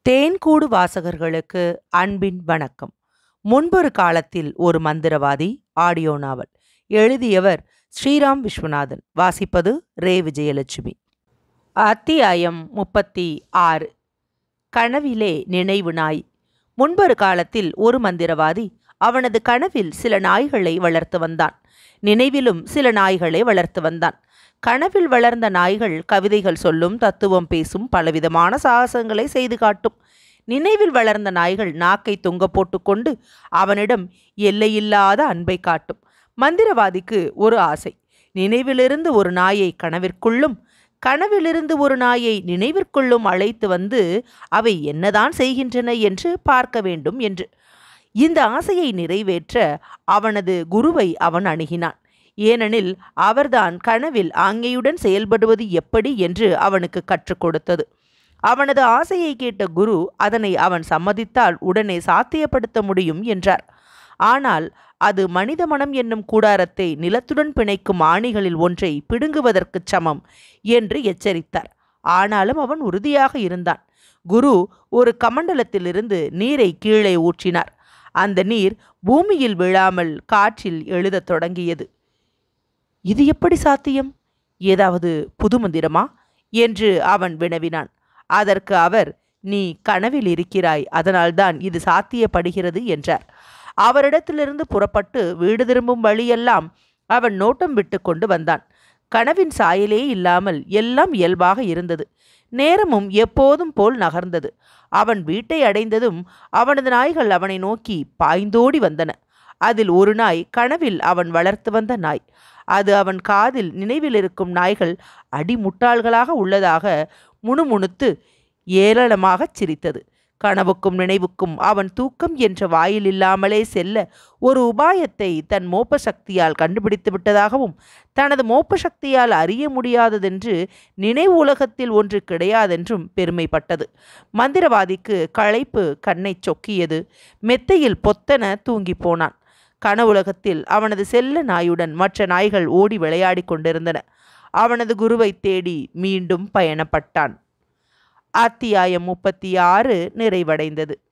தேன்கூடு வாசகர்களுக்கு அன்பின் வணக்கம். முன்பொரு காலத்தில் ஒரு மந்திரவாதி ஆடியோ நாவல். எழுதியவர் ஸ்ரீராம் விஸ்வநாதன். வாசிப்பது ரே விஜயலட்சுமி. அத்தியாயம் 36. கனவிலே நினைவு நாய். முன்பொரு காலத்தில் ஒரு மந்திரவாதி அவனது கனவில் சில நாய்களை வளர்த்து வந்தான். நினைவிலும் சில நாய்களை வளர்த்து வந்தான். கனவில் வளர்ந்த நாய்கள் கவிதைகள் சொல்லும், தத்துவம் பேசும், பலவிதமான சாகசங்களை செய்து காட்டும். நினைவில் வளர்ந்த நாய்கள் நாக்கை தொங்க போட்டுக்கொண்டு அவனிடம் எல்லையில்லாத அன்பை காட்டும். மந்திரவாதிக்கு ஒரு ஆசை. நினைவிலிருந்து ஒரு நாயை கனவிற்குள்ளும், கனவிலிருந்து ஒரு நாயை நினைவிற்குள்ளும் அழைத்து வந்து அவை என்னதான் செய்கின்றன என்று பார்க்க வேண்டும் என்று. இந்த ஆசையை நிறைவேற்ற அவனது குருவை அவன் அணுகினான். ஏனெனில் அவர்தான் கனவில் ஆங்கையுடன் செயல்படுவது எப்படி என்று அவனுக்கு கற்றுக் கொடுத்தது. அவனது ஆசையை கேட்ட குரு அதனை அவன் சம்மதித்தால் உடனே சாத்தியப்படுத்த முடியும் என்றார். ஆனால் அது மனித மனம் என்னும் கூடாரத்தை நிலத்துடன் பிணைக்கும் ஆணிகளில் ஒன்றை பிடுங்குவதற்கு சமம் என்று எச்சரித்தார். ஆனாலும் அவன் உறுதியாக இருந்தான். குரு ஒரு கமண்டலத்திலிருந்து நீரை கீழே ஊற்றினார். அந்த நீர் பூமியில் விழாமல் காற்றில் எழுதத் தொடங்கியது. இது எப்படி சாத்தியம்? ஏதாவது புது மந்திரமா என்று அவன் வினவினான். அதற்கு அவர், நீ கனவில் இருக்கிறாய், அதனால்தான் இது சாத்தியப்படுகிறது என்றார். அவரிடத்திலிருந்து புறப்பட்டு வீடு திரும்பும் வழியெல்லாம் அவன் நோட்டம் விட்டு கொண்டு வந்தான். கனவின் சாயலே இல்லாமல் எல்லாம் இயல்பாக இருந்தது. நேரமும் எப்போதும் போல் நகர்ந்தது. அவன் வீட்டை அடைந்ததும் அவனது நாய்கள் அவனை நோக்கி பாய்ந்தோடி வந்தன. அதில் ஒரு நாய் கனவில் அவன் வளர்த்து வந்த நாய். அது அவன் காதில் நினைவில் இருக்கும் நாய்கள் அடிமுட்டாள்களாக உள்ளதாக முணுமுணுத்து ஏளனமாகச் சிரித்தது. கனவுக்கும் நினைவுக்கும் அவன் தூக்கம் என்ற வாயில் இல்லாமலே செல்ல ஒரு உபாயத்தை தன் மோப்ப சக்தியால் கண்டுபிடித்து விட்டதாகவும், தனது மோப்ப சக்தியால் அறிய முடியாததென்று நினைவு உலகத்தில் ஒன்று கிடையாதென்றும் பெருமைப்பட்டது. மந்திரவாதிக்கு களைப்பு கண்ணை சொக்கியது. மெத்தையில் பொத்தென தூங்கி போனான். கனவுலகத்தில் அவனது செல்ல நாயுடன் மற்ற நாய்கள் ஓடி விளையாடி கொண்டிருந்தன. அவனது குருவை தேடி மீண்டும் பயணப்பட்டான். அத்தியாயம் 36 நிறைவடைந்தது.